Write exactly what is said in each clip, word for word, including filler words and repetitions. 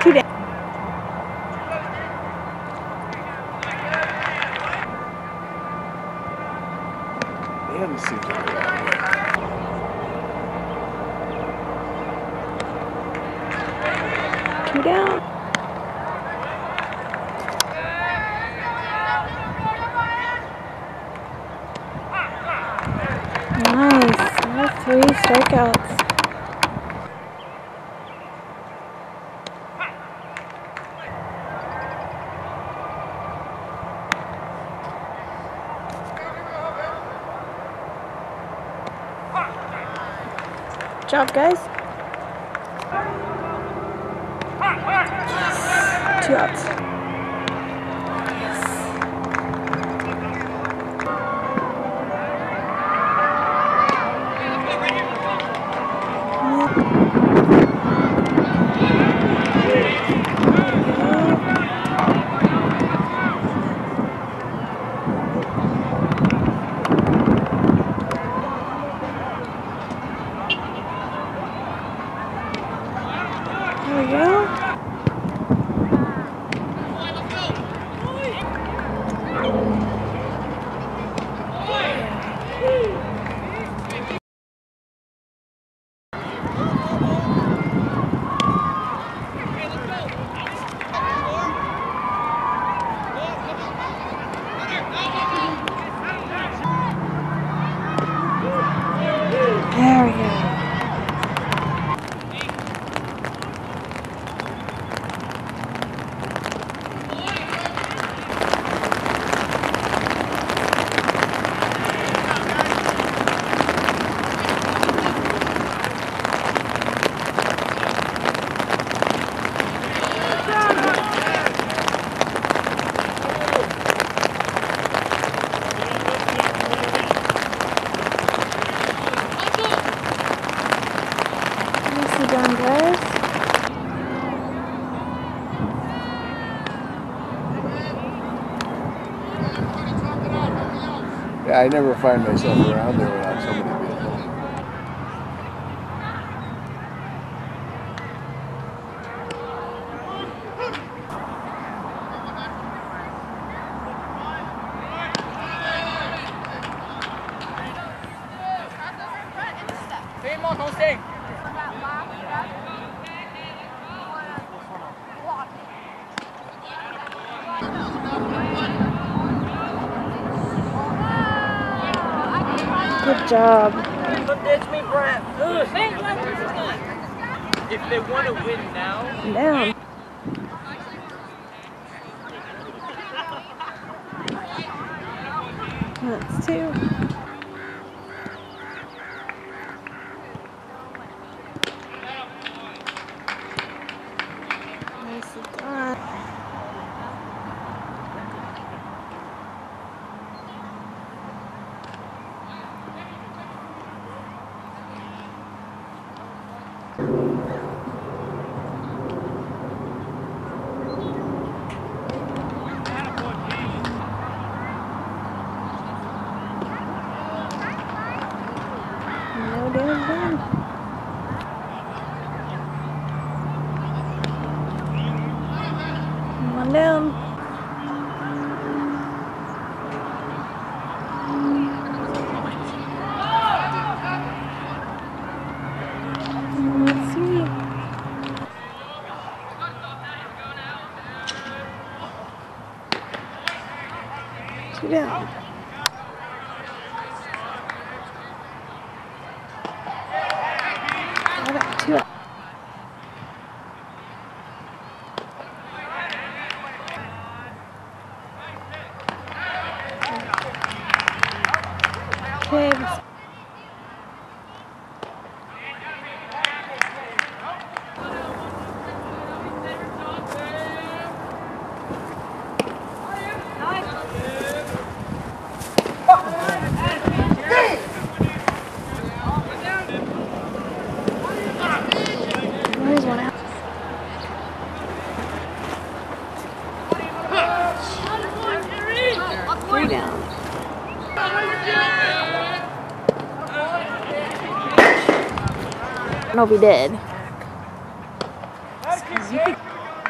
Two down. They haven't seen that. Two down. Nice. That's three strikeouts. Good job, guys. Two outs. There we go. There we go. Nicely done, guys. Yeah, I never find myself around there without somebody being home. Good job. That's me, Brad. If they want to win now, Down. That's two. Nicely done. No damage done. One down. Let's see. Two down. Two up. Okay. There's one out. Three down. I don't know if he did.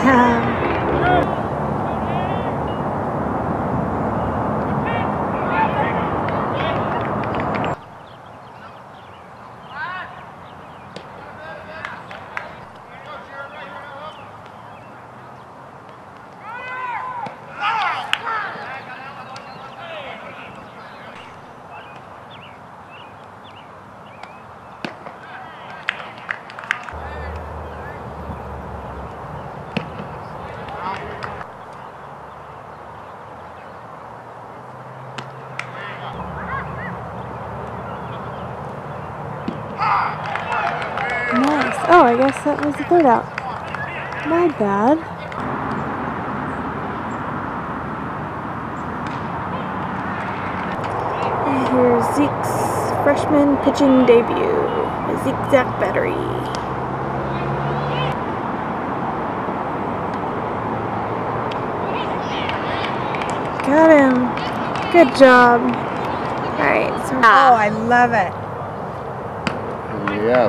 Nice. Oh, I guess that was the third out. My bad. And here's Zeke's freshman pitching debut. Zeke Zach Battery. Got him. Good job. Alright, so. Oh, I love it. Yes.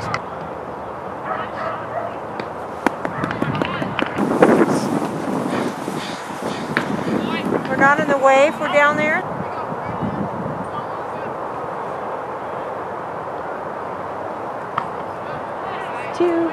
We're not in the way if we're down there. Two.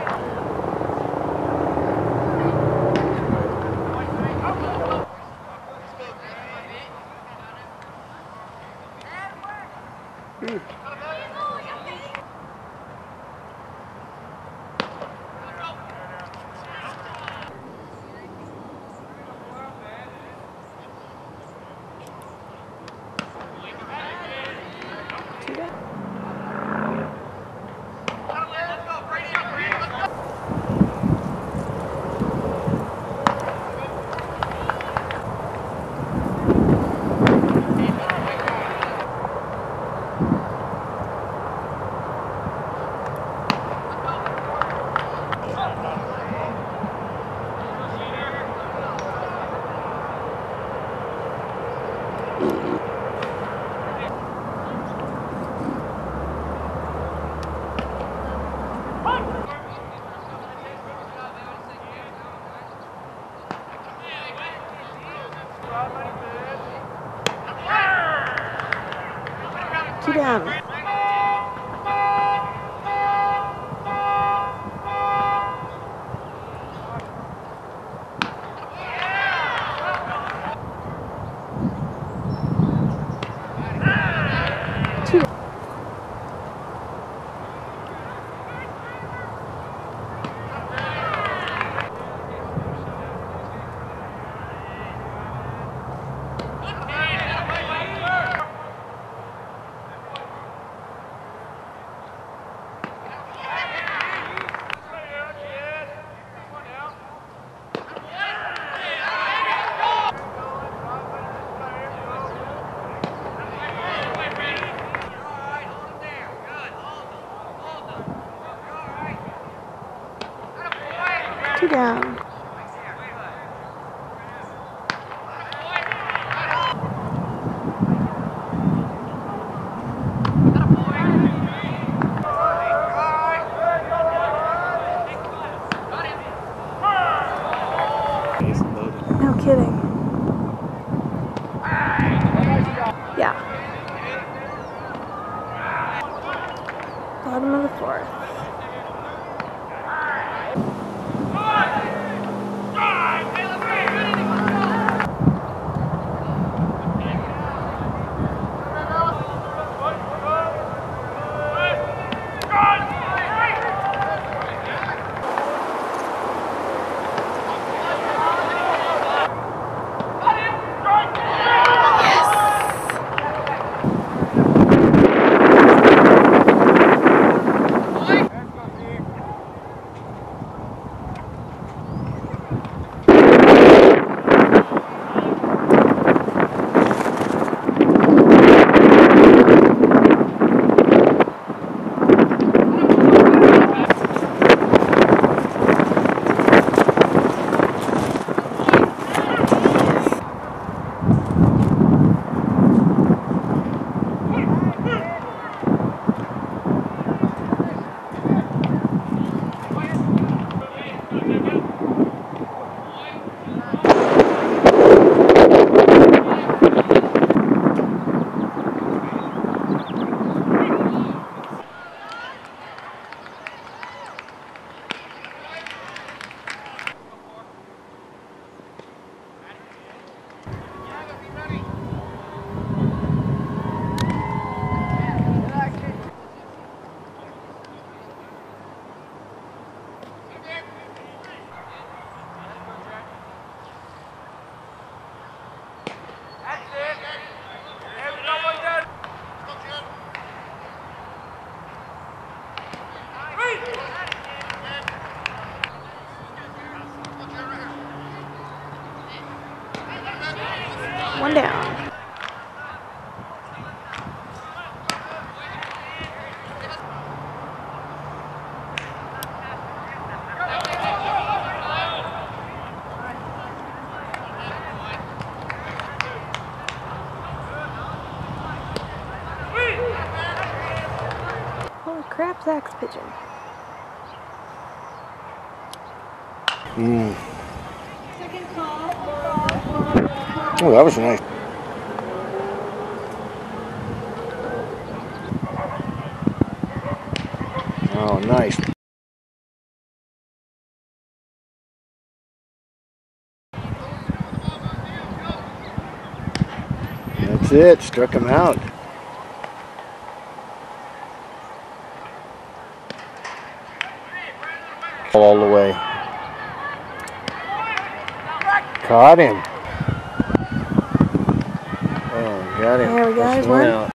Two down. Two down. Two down. Two down. No kidding. Yeah. Bottom of the fourth. One down. Holy crap, Zach's pitching. Mm. Oh, that was nice. Oh, nice. That's it. Struck him out. All the way. Caught him. Oh, got him. There we go. That's There's one one. out.